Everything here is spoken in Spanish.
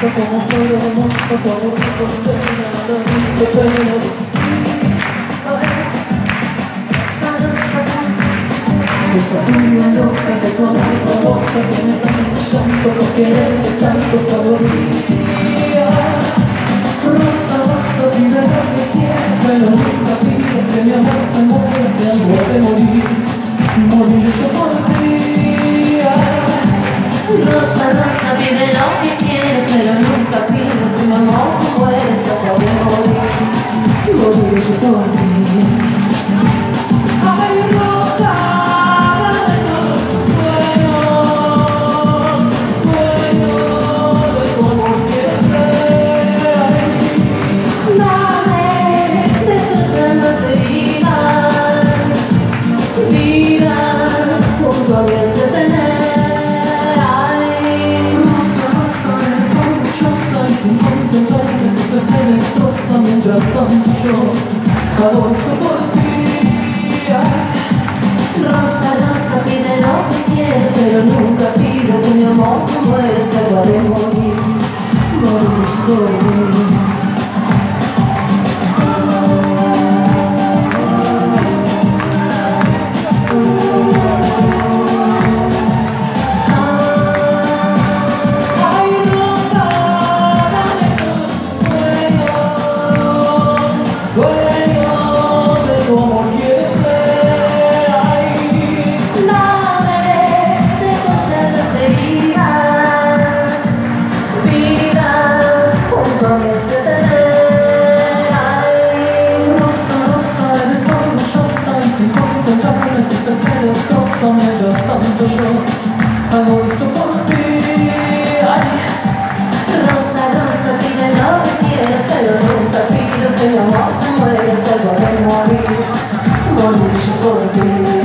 como fuego hermoso, como que condena la dice, pero esa furia loca que con la boca que me cansa llanto por querer tanto saboría. Rosa, rosa, pide lo que quieras, pero nunca pides que mi amor se muera si algo de morir, morir yo por ti. Rosa, rosa, pide lo que quieres, pero nunca pides que mi amor se muera si algo de morir, morir yo por ti. Ay, Rosa, mientras tanto yo avanzo por ti. Rosa, rosa, pide lo que quieres, pero nunca pides que mi amor se muere si algo de morir, morir por ti. Mientras tanto yo avanzo por ti. Rosa, rosa, pide lo que quieres, pero nunca pides que mi amor se muere si algo de morir, morir yo por ti.